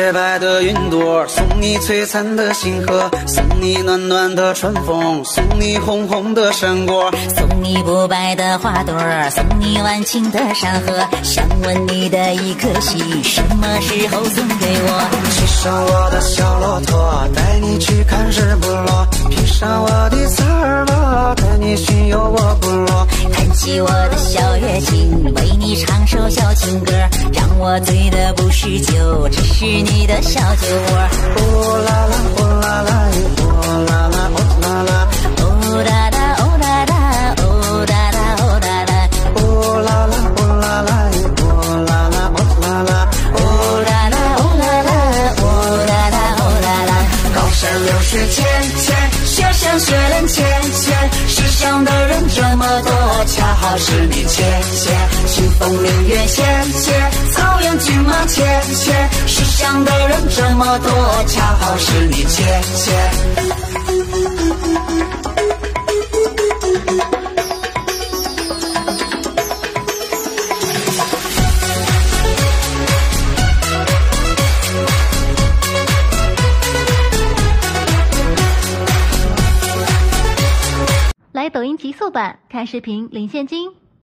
洁白的云朵，送你璀璨的星河，送你暖暖的春风，送你红红的山果， 送你不败的花朵，送你万顷的山河。想问你的一颗心，什么时候送给我？ 骑上我的小骆驼，带你去看日不落，披上我的彩儿吧，带你巡游我部落， 弹起我的小乐琴，为你唱首小情歌，让我醉的不是酒，只是你的小酒窝。 哦啦啦，哦啦啦，哦啦啦，哦啦啦， 哦哒哒，哦哒哒，哦哒哒，哦哒哒， 哦啦啦，哦啦啦，哦啦啦，哦啦啦， 哦哒哒，哦啦啦，哦哒哒，哦哒哒。 高山流水浅浅，雪山雪人浅浅，世上的人这么多，恰好是你浅浅。清风明月浅浅，草原骏马浅浅，世上的人这么多，恰好是你浅浅。 来抖音极速版看视频领现金。